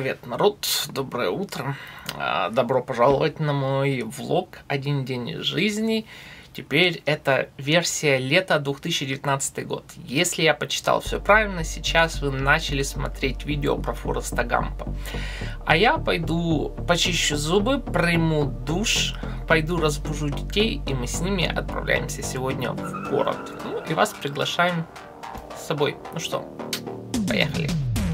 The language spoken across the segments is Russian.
Привет, народ! Доброе утро! Добро пожаловать на мой влог «Один день из жизни». Теперь это версия лета 2019 год. Если я почитал все правильно, сейчас вы начали смотреть видео про Форреста Гампа. А я пойду почищу зубы, приму душ, пойду разбужу детей, и мы с ними отправляемся сегодня в город. Ну и вас приглашаем с собой. Ну что, поехали!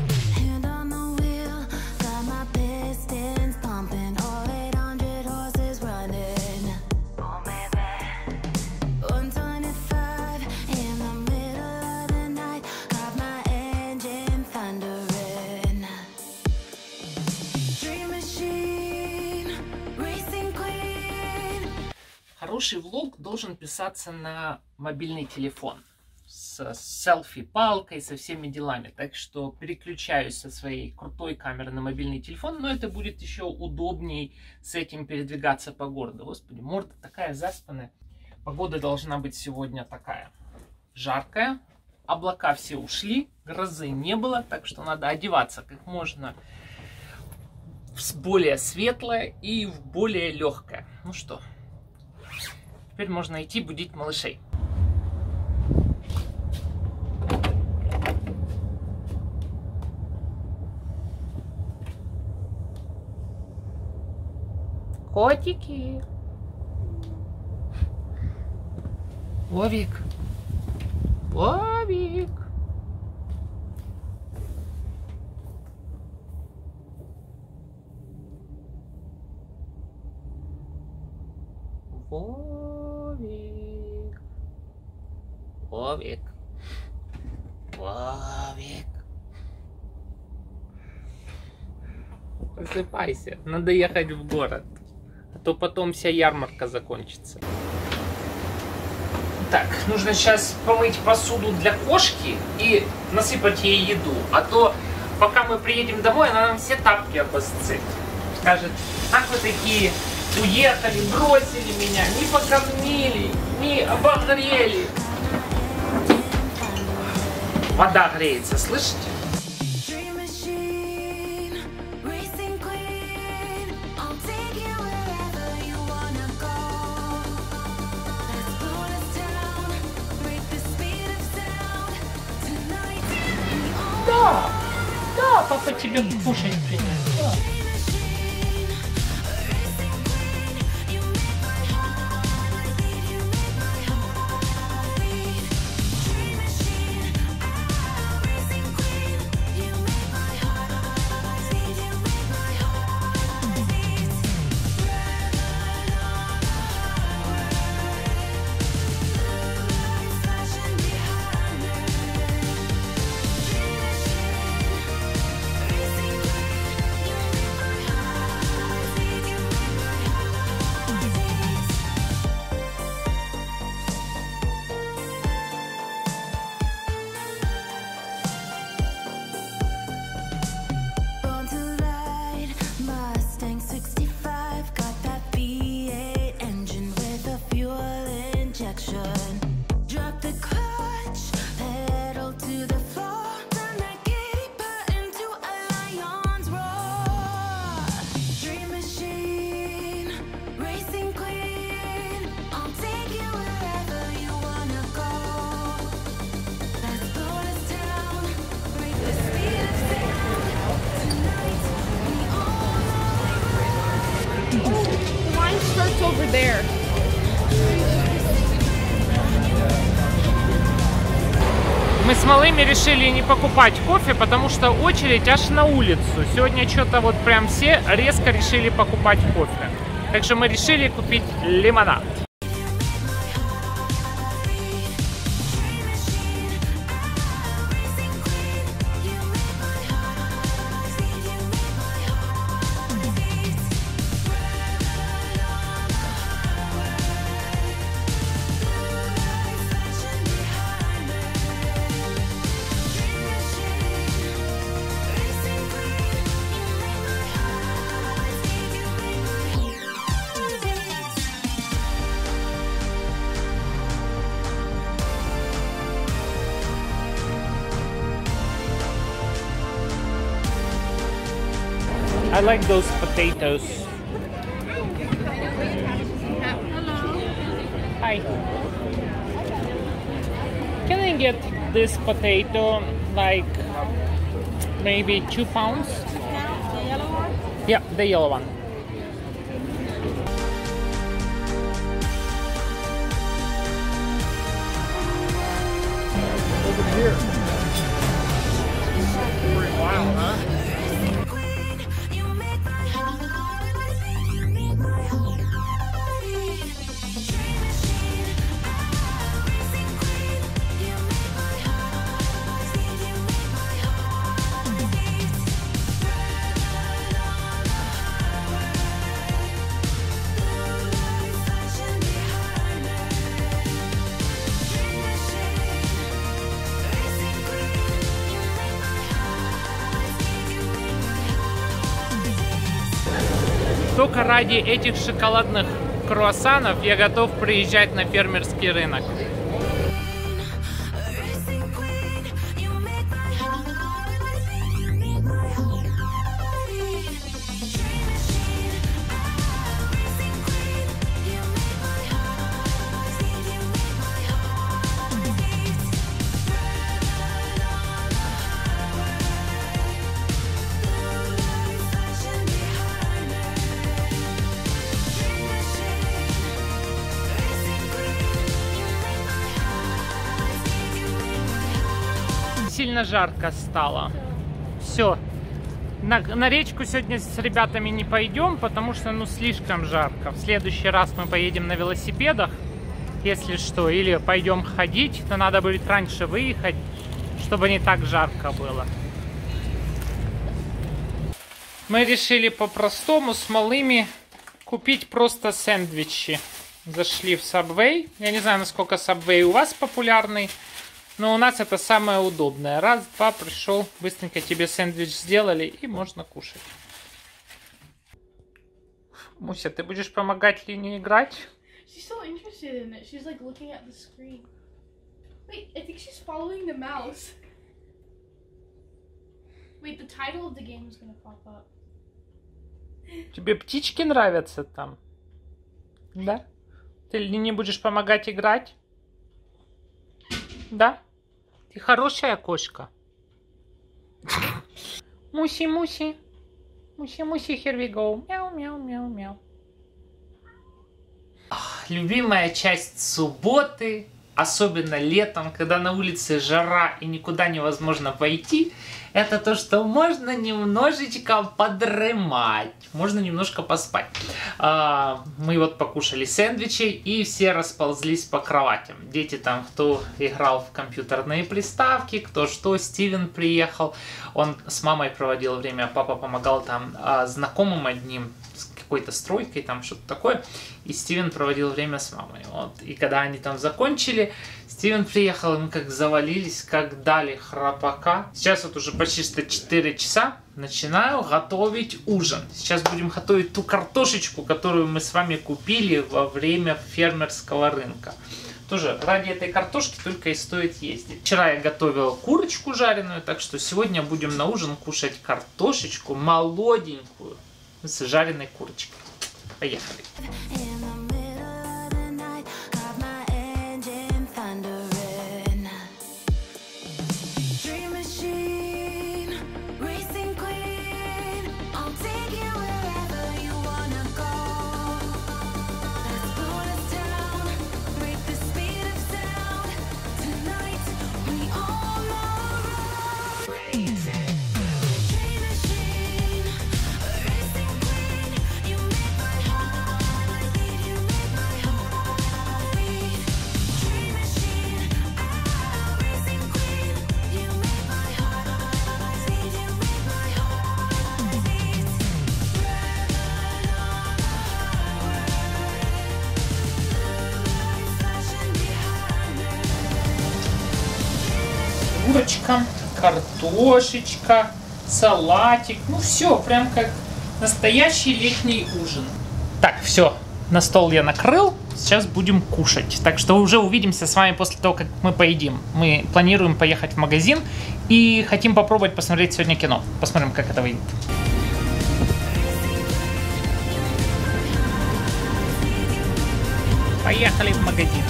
Хороший влог должен писаться на мобильный телефон с селфи-палкой, со всеми делами. Так что переключаюсь со своей крутой камеры на мобильный телефон, но это будет еще удобней с этим передвигаться по городу. Господи, морда такая заспанная. Погода должна быть сегодня такая жаркая. Облака все ушли, грозы не было, так что надо одеваться как можно в более светлое и в более легкое. Ну что, теперь можно идти будить малышей. Котики. Вовик. Вовик. Вовик. Вовик. Вовик. Просыпайся. Надо ехать в город. А то потом вся ярмарка закончится. Так, нужно сейчас помыть посуду для кошки и насыпать ей еду. А то, пока мы приедем домой, она нам все тапки обосцит. Скажет, ах вы такие, уехали, бросили меня, не покормили, не обогрели. Вода греется, слышите? Да, папа тебе кушать принес. Да. Over there. Мы с малыми решили не покупать кофе, потому что очередь аж на улицу. Сегодня что-то вот прям все резко решили покупать кофе. Так что мы решили купить лимонад. I like those potatoes. Hi. Can I get this potato, like maybe 2 pounds? The yellow one? Yeah, the yellow one. Over here. Pretty wild, huh? Только ради этих шоколадных круассанов я готов приезжать на фермерский рынок. Сильно жарко стало. Все. На речку сегодня с ребятами не пойдем, потому что ну слишком жарко. В следующий раз мы поедем на велосипедах, если что, или пойдем ходить, то надо будет раньше выехать, чтобы не так жарко было. Мы решили по-простому с малыми купить просто сэндвичи. Зашли в Subway. Я не знаю, насколько Subway у вас популярный. Но у нас это самое удобное. Раз, два, пришел, быстренько тебе сэндвич сделали и можно кушать. Муся, ты будешь помогать Лине играть? She's so interested in it. She's like looking at the screen. Wait, I think she's following the mouse. Wait, the title of the game is gonna pop up. Тебе птички нравятся там? Да? Ты Лине будешь помогать играть? Да? Ты хорошая кошка. Муси, муси. Муси, муси, here we go. Мяу, мяу, мяу, мяу. Любимая часть субботы, особенно летом, когда на улице жара и никуда невозможно пойти, это то, что можно немножечко подремать, можно немножко поспать. Мы вот покушали сэндвичи и все расползлись по кроватям. Дети там, кто играл в компьютерные приставки, кто что, Стивен приехал, он с мамой проводил время, папа помогал там знакомым одним, с какой-то стройкой, там что-то такое, и Стивен проводил время с мамой. Вот. И когда они там закончили, Стивен приехал, и мы как завалились, как дали храпака. Сейчас вот уже почти что 4 часа. Начинаю готовить ужин. Сейчас будем готовить ту картошечку, которую мы с вами купили во время фермерского рынка. Тоже ради этой картошки только и стоит ездить. Вчера я готовил курочку жареную, так что сегодня будем на ужин кушать картошечку молоденькую с жареной курочкой. Поехали. Курочка, картошечка, салатик. Ну все, прям как настоящий летний ужин. Так, все, на стол я накрыл. Сейчас будем кушать. Так что уже увидимся с вами после того, как мы поедим. Мы планируем поехать в магазин и хотим попробовать посмотреть сегодня кино. Посмотрим, как это выйдет. Поехали в магазин.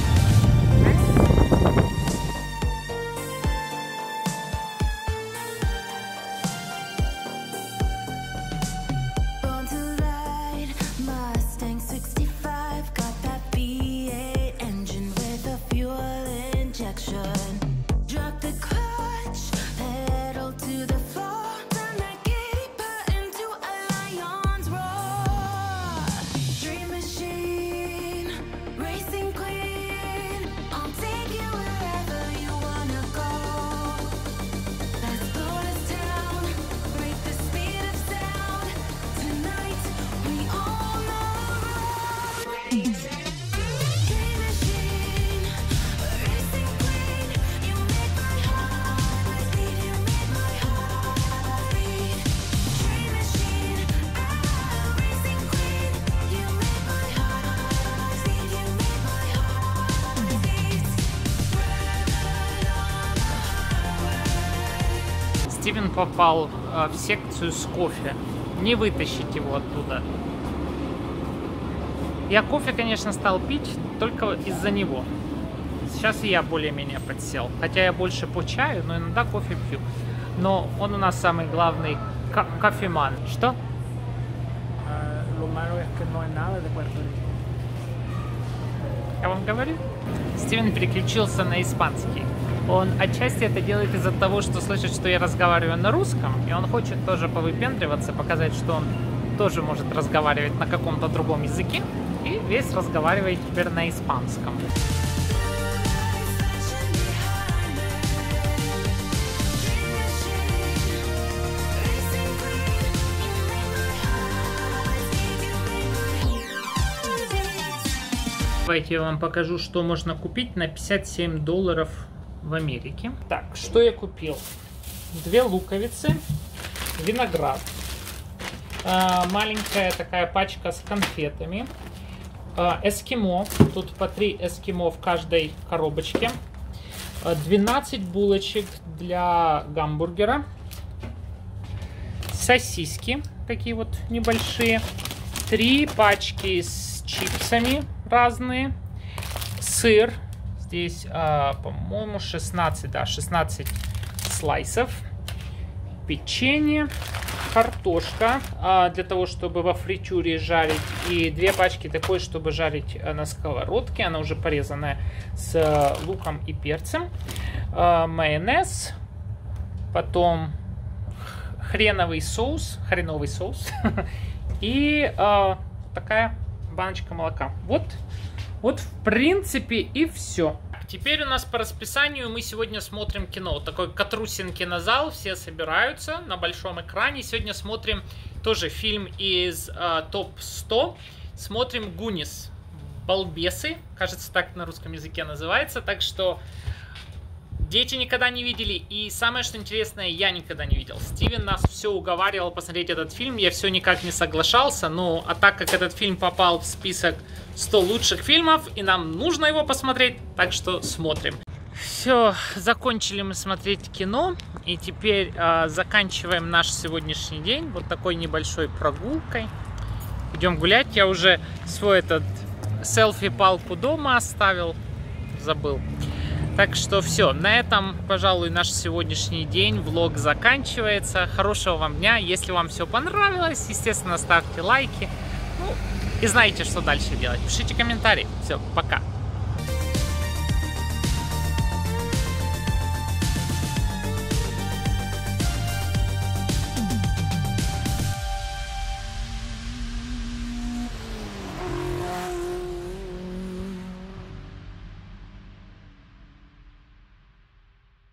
Стивен попал в секцию с кофе. Не вытащить его оттуда. Я кофе, конечно, стал пить только из-за него. Сейчас и я более-менее подсел. Хотя я больше по чаю, но иногда кофе пью. Но он у нас самый главный кофеман. Что? Я вам говорю? Стивен переключился на испанский. Он отчасти это делает из-за того, что слышит, что я разговариваю на русском, и он хочет тоже повыпендриваться, показать, что он тоже может разговаривать на каком-то другом языке, и весь разговаривает теперь на испанском. Давайте я вам покажу, что можно купить на $57 в Америке. Так, что я купил? 2 луковицы, виноград, маленькая такая пачка с конфетами, эскимо, тут по 3 эскимо в каждой коробочке, 12 булочек для гамбургера, сосиски такие вот небольшие, 3 пачки с чипсами разные, сыр. Здесь, по-моему, 16 слайсов, печенье, картошка для того, чтобы во фритюре жарить, и 2 пачки такой, чтобы жарить на сковородке. Она уже порезанная с луком и перцем, майонез, потом хреновый соус и такая баночка молока. Вот, в принципе, и все. Теперь у нас по расписанию мы сегодня смотрим кино. Такой Катрусин кинозал, все собираются на большом экране. Сегодня смотрим тоже фильм из ТОП-100. Смотрим «Гунис». Балбесы, кажется, так на русском языке называется. Так что дети никогда не видели. И самое, что интересное, я никогда не видел. Стивен нас все уговаривал посмотреть этот фильм. Я все никак не соглашался. Ну, а так как этот фильм попал в список 100 лучших фильмов, и нам нужно его посмотреть, так что смотрим. Все, закончили мы смотреть кино. И теперь заканчиваем наш сегодняшний день вот такой небольшой прогулкой. Идем гулять. Я уже свой этот селфи-палку дома оставил. Забыл. Так что все, на этом, пожалуй, наш сегодняшний день, влог заканчивается. Хорошего вам дня. Если вам все понравилось, естественно, ставьте лайки. Ну, и знаете, что дальше делать. Пишите комментарии. Все, пока.